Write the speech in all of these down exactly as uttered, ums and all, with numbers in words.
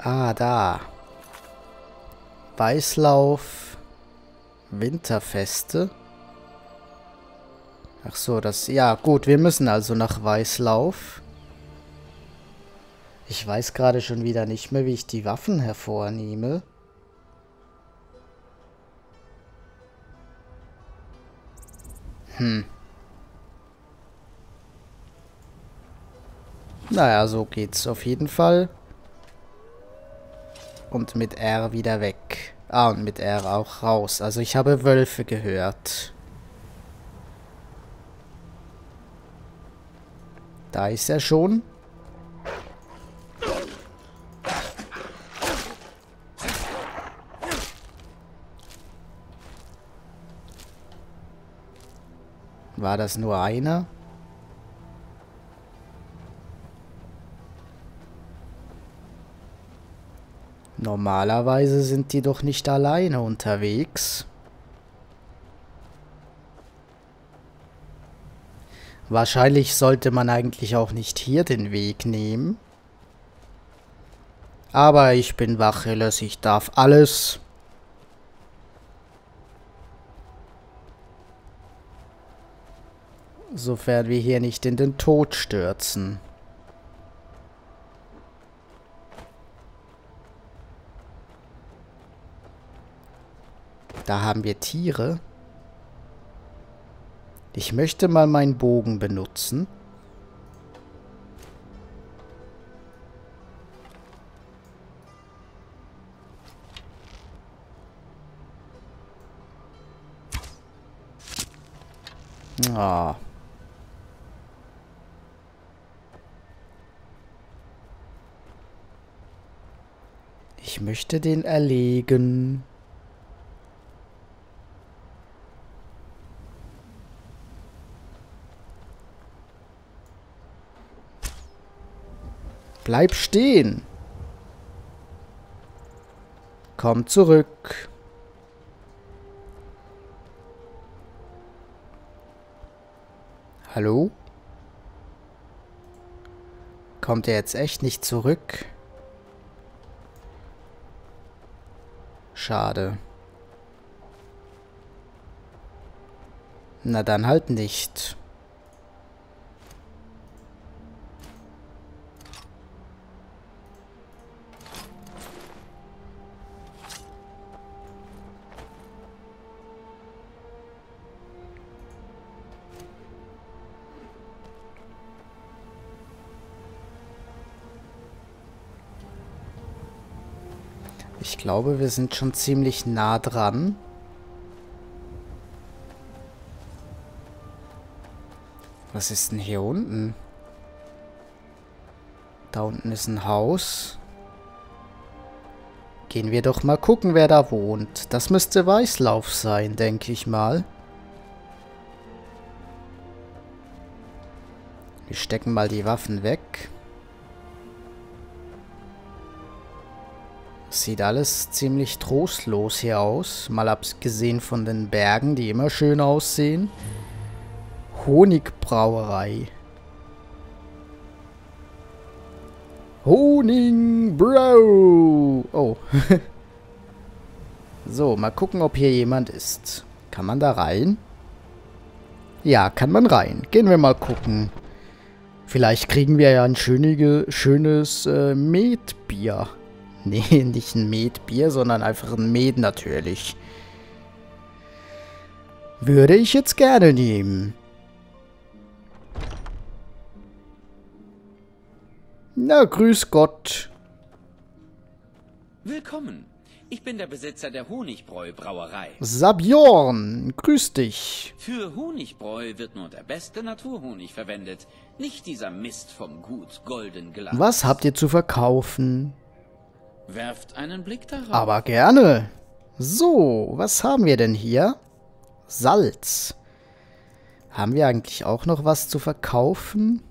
Ah, da. Weißlauf. Winterfeste. Ach so, das... Ja, gut, wir müssen also nach Weißlauf. Ich weiß gerade schon wieder nicht mehr, wie ich die Waffen hervornehme. Hm. Naja, so geht's auf jeden Fall. Und mit R wieder weg. Ah, und mit R auch raus. Also ich habe Wölfe gehört. Da ist er schon. War das nur einer? Normalerweise sind die doch nicht alleine unterwegs. Wahrscheinlich sollte man eigentlich auch nicht hier den Weg nehmen. Aber ich bin Achilles, ich darf alles. Sofern wir hier nicht in den Tod stürzen. Da haben wir Tiere. Ich möchte mal meinen Bogen benutzen. Ah. Ich möchte den erlegen. Bleib stehen. Komm zurück. Hallo? Kommt er jetzt echt nicht zurück? Schade. Na dann halt nicht. Ich glaube, wir sind schon ziemlich nah dran. Was ist denn hier unten? Da unten ist ein Haus. Gehen wir doch mal gucken, wer da wohnt. Das müsste Weißlauf sein, denke ich mal. Wir stecken mal die Waffen weg. Sieht alles ziemlich trostlos hier aus. Mal abgesehen von den Bergen, die immer schön aussehen. Honigbrauerei. Honigbrau. Oh. So, mal gucken, ob hier jemand ist. Kann man da rein? Ja, kann man rein. Gehen wir mal gucken. Vielleicht kriegen wir ja ein schönige, schönes äh, Metbier. Nee, nicht ein Metbier, sondern einfach ein Met natürlich. Würde ich jetzt gerne nehmen. Na, grüß Gott. Willkommen. Ich bin der Besitzer der Honigbräu-Brauerei. Sabjorn, grüß dich. Für Honigbräu wird nur der beste Naturhonig verwendet, nicht dieser Mist vom Gut Golden Glas. Was habt ihr zu verkaufen? Werft einen Blick darauf. Aber gerne. So, was haben wir denn hier? Salz. Haben wir eigentlich auch noch was zu verkaufen?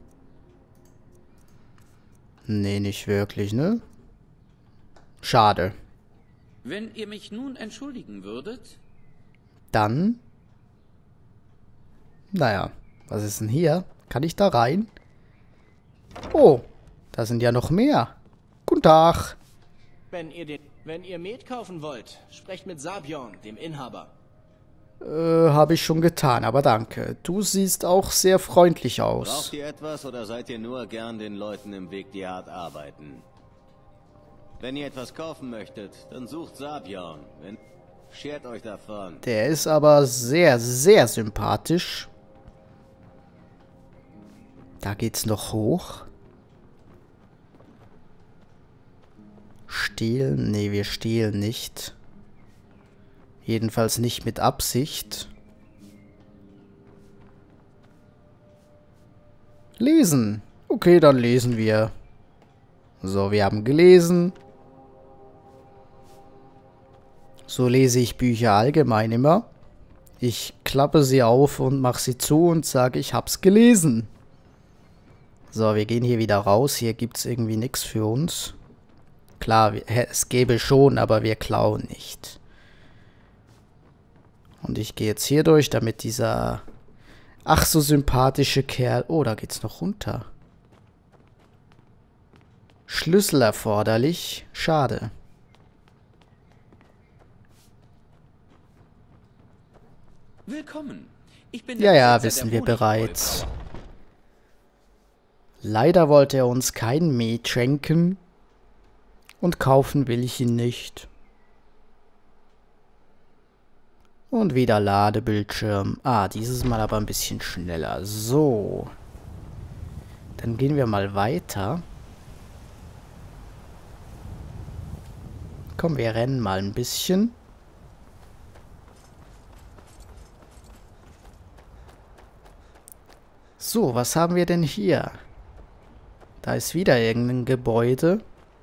Nee, nicht wirklich, ne? Schade. Wenn ihr mich nun entschuldigen würdet... Dann... Naja, was ist denn hier? Kann ich da rein? Oh, da sind ja noch mehr. Guten Tag. Wenn ihr den, wenn ihr Met kaufen wollt, sprecht mit Sabjorn, dem Inhaber. Äh, habe ich schon getan, aber danke. Du siehst auch sehr freundlich aus. Braucht ihr etwas oder seid ihr nur gern den Leuten im Weg, die hart arbeiten? Wenn ihr etwas kaufen möchtet, dann sucht Sabjorn. Wenn schert euch davon. Der ist aber sehr, sehr sympathisch. Da geht's noch hoch. Stehlen? Nee, wir stehlen nicht. Jedenfalls nicht mit Absicht. Lesen. Okay, dann lesen wir. So, wir haben gelesen. So lese ich Bücher allgemein immer. Ich klappe sie auf und mache sie zu und sage, ich hab's gelesen. So, wir gehen hier wieder raus. Hier gibt's irgendwie nichts für uns. Klar, es gäbe schon, aber wir klauen nicht. Und ich gehe jetzt hier durch, damit dieser ach so sympathische Kerl... Oh, da geht's noch runter. Schlüssel erforderlich. Schade. Willkommen. Ich bin Ja, der ja, Besitzer wissen der wir bereits. Honigwollbrauerei. Leider wollte er uns kein Met schenken. Und kaufen will ich ihn nicht. Und wieder Ladebildschirm. Ah, dieses Mal aber ein bisschen schneller. So. Dann gehen wir mal weiter. Komm, wir rennen mal ein bisschen. So, was haben wir denn hier? Da ist wieder irgendein Gebäude.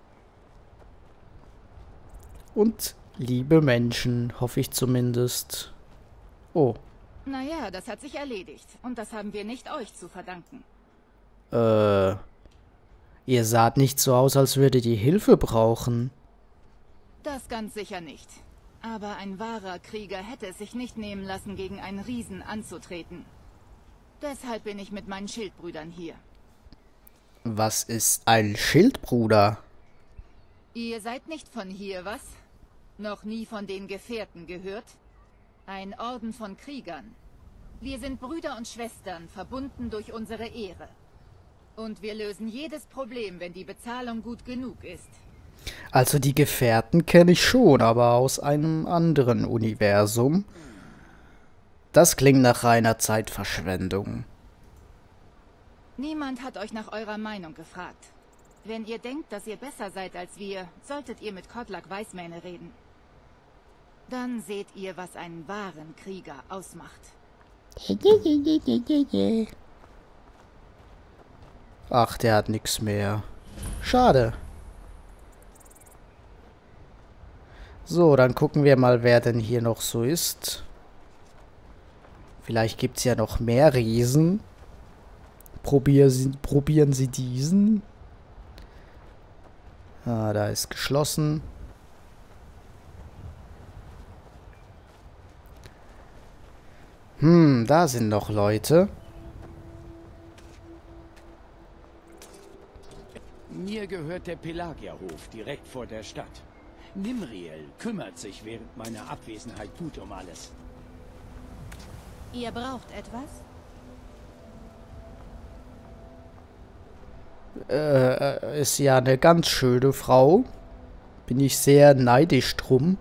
Und liebe Menschen, hoffe ich zumindest. Oh. Naja, das hat sich erledigt. Und das haben wir nicht euch zu verdanken. Äh. Ihr saht nicht so aus, als würdet ihr Hilfe brauchen. Das ganz sicher nicht. Aber ein wahrer Krieger hätte es sich nicht nehmen lassen, gegen einen Riesen anzutreten. Deshalb bin ich mit meinen Schildbrüdern hier. Was ist ein Schildbruder? Ihr seid nicht von hier, was? Noch nie von den Gefährten gehört? Ein Orden von Kriegern. Wir sind Brüder und Schwestern, verbunden durch unsere Ehre. Und wir lösen jedes Problem, wenn die Bezahlung gut genug ist. Also die Gefährten kenne ich schon, aber aus einem anderen Universum. Das klingt nach reiner Zeitverschwendung. Niemand hat euch nach eurer Meinung gefragt. Wenn ihr denkt, dass ihr besser seid als wir, solltet ihr mit Kodlak Weißmähne reden. Dann seht ihr, was einen wahren Krieger ausmacht. Ach, der hat nichts mehr. Schade. So, dann gucken wir mal, wer denn hier noch so ist. Vielleicht gibt es ja noch mehr Riesen. Probier sie, probieren Sie diesen. Ah, da ist geschlossen. Hm, da sind noch Leute. Mir gehört der Pelagiahof direkt vor der Stadt. Nimriel kümmert sich während meiner Abwesenheit gut um alles. Ihr braucht etwas? Äh, ist ja eine ganz schöne Frau. Bin ich sehr neidisch drum.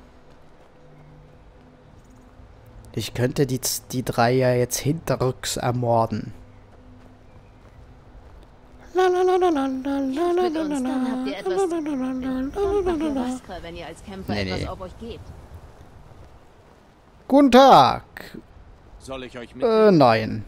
Ich könnte die, die drei ja jetzt hinterrücks ermorden. Mit uns, dann habt ihr etwas zu tun. Wenn ihr als Kämpfer Nee, etwas nee. auf euch gebt. Guten Tag. Soll ich euch Äh, mitnehmen? nein.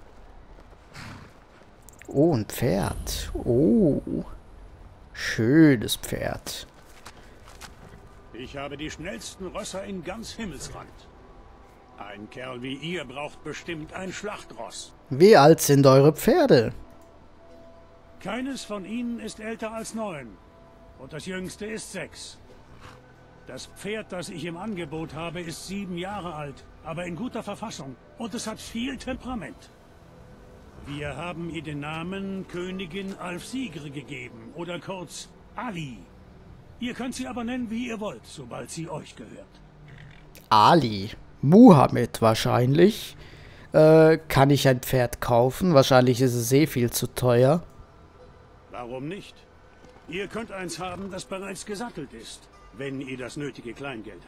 Oh, ein Pferd. Oh. Schönes Pferd. Ich habe die schnellsten Rösser in ganz Himmelsrand. Ein Kerl wie ihr braucht bestimmt ein Schlachtross. Wie alt sind eure Pferde? Keines von ihnen ist älter als neun. Und das jüngste ist sechs. Das Pferd, das ich im Angebot habe, ist sieben Jahre alt, aber in guter Verfassung. Und es hat viel Temperament. Wir haben ihr den Namen Königin Alfsigre gegeben, oder kurz Ali. Ihr könnt sie aber nennen, wie ihr wollt, sobald sie euch gehört. Ali. Muhammad wahrscheinlich. Äh, kann ich ein Pferd kaufen? Wahrscheinlich ist es eh viel zu teuer. Warum nicht? Ihr könnt eins haben, das bereits gesattelt ist, wenn ihr das nötige Kleingeld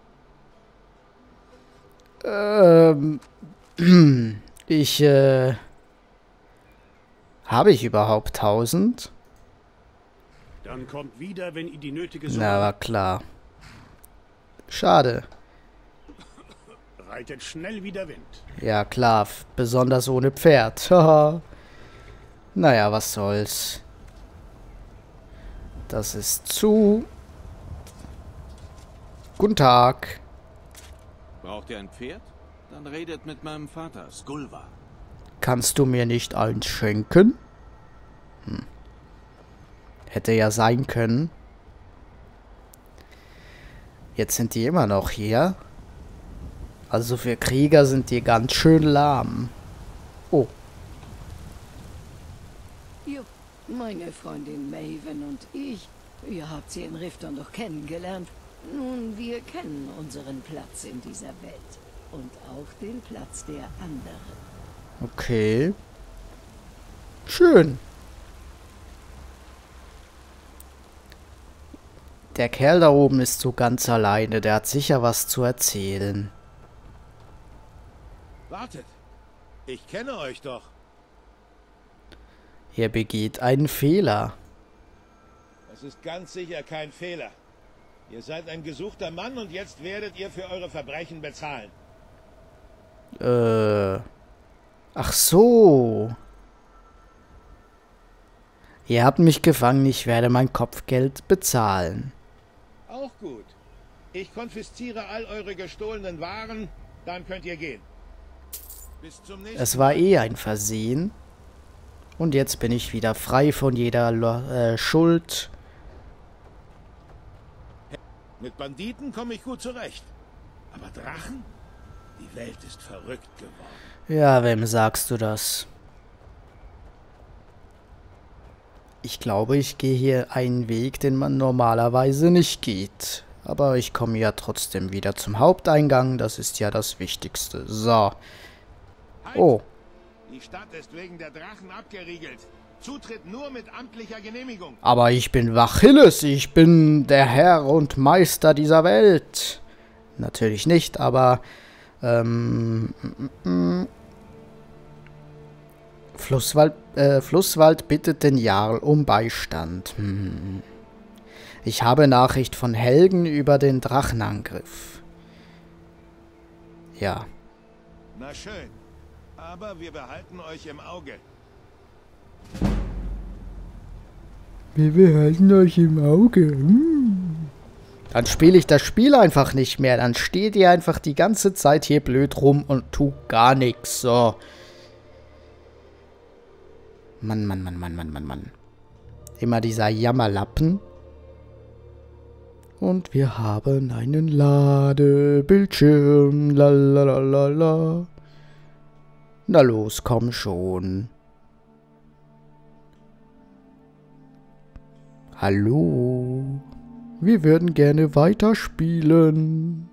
habt. Ähm, ich, äh, habe ich überhaupt tausend? Dann kommt wieder, wenn ihr die nötige Summe... Na, war klar. Schade. Reitet schnell wie der Wind. Ja, klar. Besonders ohne Pferd. Haha. Naja, was soll's. Das ist zu. Guten Tag. Braucht ihr ein Pferd? Dann redet mit meinem Vater, Skulva. Kannst du mir nicht eins schenken? Hm. Hätte ja sein können. Jetzt sind die immer noch hier. Also für Krieger sind die ganz schön lahm. Oh. Jo, meine Freundin Maven und ich, ihr habt sie in Rifton doch kennengelernt. Nun, wir kennen unseren Platz in dieser Welt. Und auch den Platz der anderen. Okay. Schön. Der Kerl da oben ist so ganz alleine. Der hat sicher was zu erzählen. Wartet. Ich kenne euch doch. Er begeht einen Fehler. Das ist ganz sicher kein Fehler. Ihr seid ein gesuchter Mann und jetzt werdet ihr für eure Verbrechen bezahlen. Äh. Ach so. Ihr habt mich gefangen, ich werde mein Kopfgeld bezahlen. Auch gut. Ich konfisziere all eure gestohlenen Waren, dann könnt ihr gehen. Bis zum nächsten Es war eh ein Versehen. Und jetzt bin ich wieder frei von jeder äh, Schuld. Mit Banditen komme ich gut zurecht. Aber Drachen? Die Welt ist verrückt geworden. Ja, wem sagst du das? Ich glaube, ich gehe hier einen Weg, den man normalerweise nicht geht. Aber ich komme ja trotzdem wieder zum Haupteingang. Das ist ja das Wichtigste. So. Oh. Die Stadt ist wegen der Drachen abgeriegelt. Zutritt nur mit amtlicher Genehmigung. Aber ich bin Vachilles. Ich bin der Herr und Meister dieser Welt. Natürlich nicht, aber... Ähm... Mm, mm. Flusswald, äh, Flusswald bittet den Jarl um Beistand. Hm. Ich habe Nachricht von Helgen über den Drachenangriff. Ja. Na schön. Aber wir behalten euch im Auge. Wir behalten euch im Auge. Hm. Dann spiele ich das Spiel einfach nicht mehr. Dann steht ihr einfach die ganze Zeit hier blöd rum und tut gar nichts. So. Mann, Mann, Mann, Mann, Mann, Mann, Mann. Immer dieser Jammerlappen. Und wir haben einen Ladebildschirm. Lalalala. Na los, komm schon. Hallo. Wir würden gerne weiterspielen.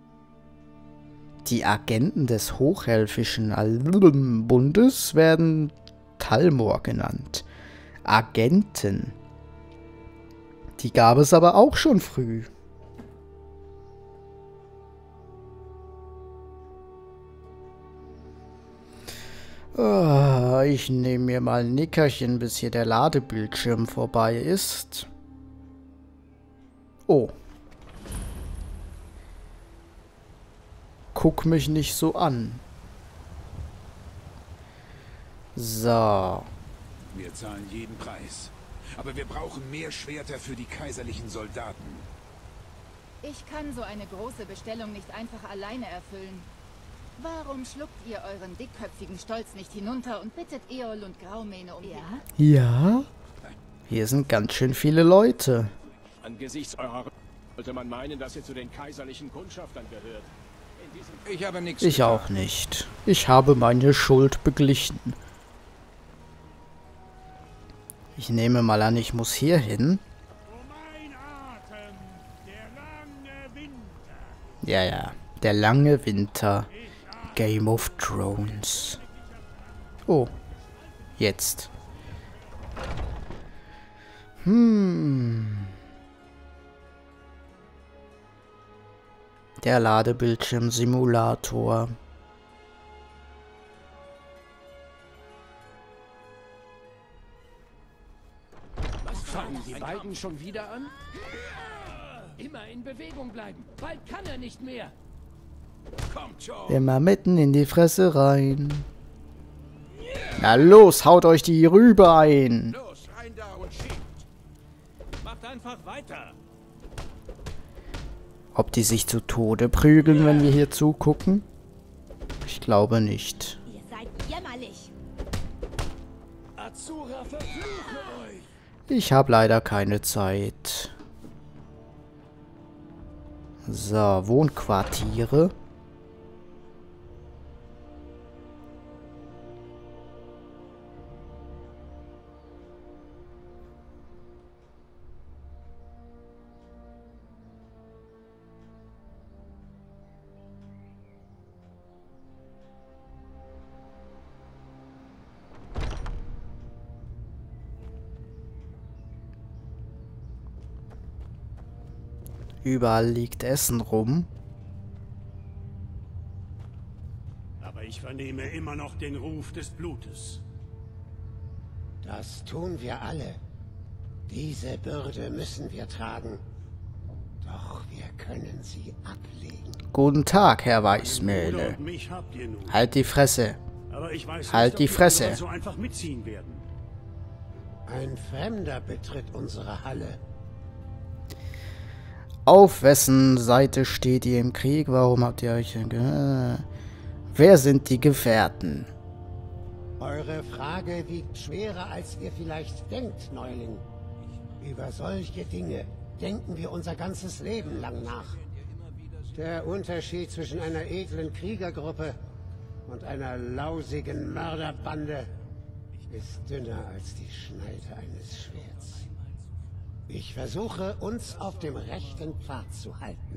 Die Agenten des Hochelfischen Bundes werden Talmor genannt. Agenten. Die gab es aber auch schon früh. Oh, ich nehme mir mal ein Nickerchen, bis hier der Ladebildschirm vorbei ist. Oh. Guck mich nicht so an. So. Wir zahlen jeden Preis. Aber wir brauchen mehr Schwerter für die kaiserlichen Soldaten. Ich kann so eine große Bestellung nicht einfach alleine erfüllen. Warum schluckt ihr euren dickköpfigen Stolz nicht hinunter und bittet Eol und Graumähne um Ja? Ja? Hier sind ganz schön viele Leute. Angesichts eurer sollte man meinen, dass ihr zu den kaiserlichen Kundschaftern gehört. Ich habe nichts. Ich auch nicht. Ich habe meine Schuld beglichen. Ich nehme mal an, ich muss hier hin. Ja, ja. Der lange Winter. Game of Thrones. Oh. Jetzt. Hm. Der Ladebildschirm-Simulator. Was fangen die beiden schon wieder an? Immer in Bewegung bleiben. Bald kann er nicht mehr. Kommt schon. Immer mitten in die Fresse rein. Na los, haut euch die rüber ein. Los, rein da und schiebt. Macht einfach weiter. Ob die sich zu Tode prügeln, wenn wir hier zugucken? Ich glaube nicht. Ihr seid jämmerlich. Azura, verfluche euch. Ich habe leider keine Zeit. So, Wohnquartiere. Überall liegt Essen rum. Aber ich vernehme immer noch den Ruf des Blutes. Das tun wir alle. Diese Bürde müssen wir tragen. Doch wir können sie ablegen. Guten Tag, Herr Weißmehle. Mich habt ihr nun. Halt die Fresse. Aber ich weiß Halt nicht, die ob Fresse. anderen so einfach mitziehen werden. Ein Fremder betritt unsere Halle. Auf wessen Seite steht ihr im Krieg? Warum habt ihr euch... Äh, wer sind die Gefährten? Eure Frage wiegt schwerer, als ihr vielleicht denkt, Neuling. Über solche Dinge denken wir unser ganzes Leben lang nach. Der Unterschied zwischen einer edlen Kriegergruppe und einer lausigen Mörderbande ist dünner als die Schneide eines Schwerts. Ich versuche, uns auf dem rechten Pfad zu halten.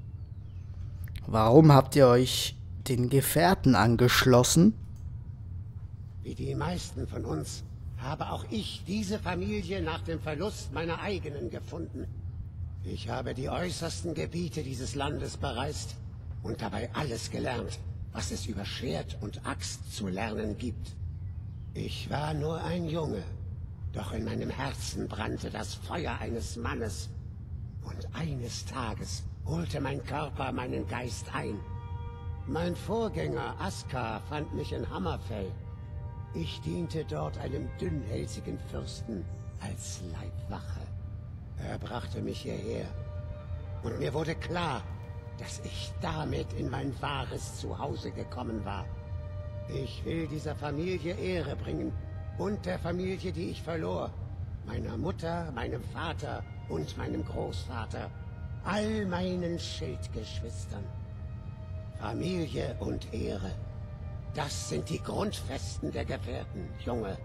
Warum habt ihr euch den Gefährten angeschlossen? Wie die meisten von uns habe auch ich diese Familie nach dem Verlust meiner eigenen gefunden. Ich habe die äußersten Gebiete dieses Landes bereist und dabei alles gelernt, was es über Schwert und Axt zu lernen gibt. Ich war nur ein Junge. Doch in meinem Herzen brannte das Feuer eines Mannes. Und eines Tages holte mein Körper meinen Geist ein. Mein Vorgänger Askar fand mich in Hammerfell. Ich diente dort einem dünnhälsigen Fürsten als Leibwache. Er brachte mich hierher. Und mir wurde klar, dass ich damit in mein wahres Zuhause gekommen war. Ich will dieser Familie Ehre bringen. Und der Familie, die ich verlor. Meiner Mutter, meinem Vater und meinem Großvater. All meinen Schildgeschwistern. Familie und Ehre. Das sind die Grundfesten der Gefährten, Junge.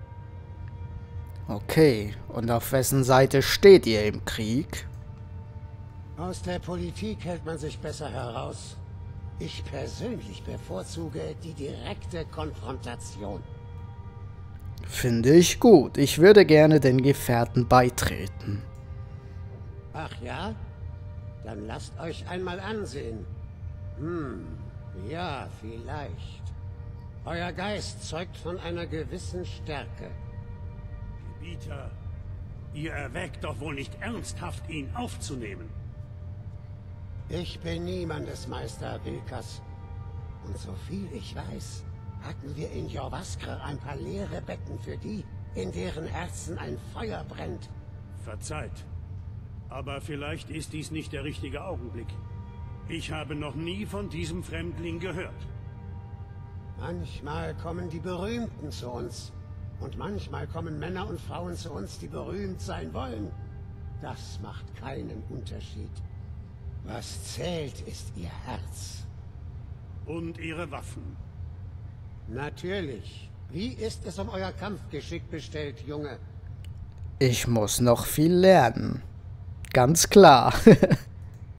Okay, und auf wessen Seite steht ihr im Krieg? Aus der Politik hält man sich besser heraus. Ich persönlich bevorzuge die direkte Konfrontation. Finde ich gut. Ich würde gerne den Gefährten beitreten. Ach ja? Dann lasst euch einmal ansehen. Hm, ja, vielleicht. Euer Geist zeugt von einer gewissen Stärke. Gebieter, ihr erwägt doch wohl nicht ernsthaft, ihn aufzunehmen. Ich bin niemandes Meister, Vilkas. Und so viel ich weiß, hatten wir in Jorvaskr ein paar leere Betten für die, in deren Herzen ein Feuer brennt. Verzeiht. Aber vielleicht ist dies nicht der richtige Augenblick. Ich habe noch nie von diesem Fremdling gehört. Manchmal kommen die Berühmten zu uns. Und manchmal kommen Männer und Frauen zu uns, die berühmt sein wollen. Das macht keinen Unterschied. Was zählt, ist ihr Herz. Und ihre Waffen. Natürlich. Wie ist es um euer Kampfgeschick bestellt, Junge? Ich muss noch viel lernen. Ganz klar.